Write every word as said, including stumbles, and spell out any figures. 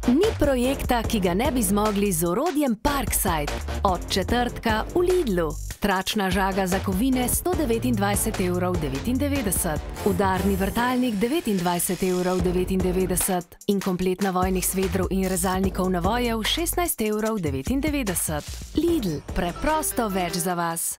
Ni projekta, ki ga ne bi zmogli z orodjem Parkside. Od četrtka v Lidlu. Tračna žaga za kovine sto devetindvajset evrov devetindevetdeset, udarni vrtalnik devetindvajset evrov devetindevetdeset in komplet navojnih svedrov in rezalnikov navojev šestnajst evrov devetindevetdeset. Lidl, preprosto več za vas.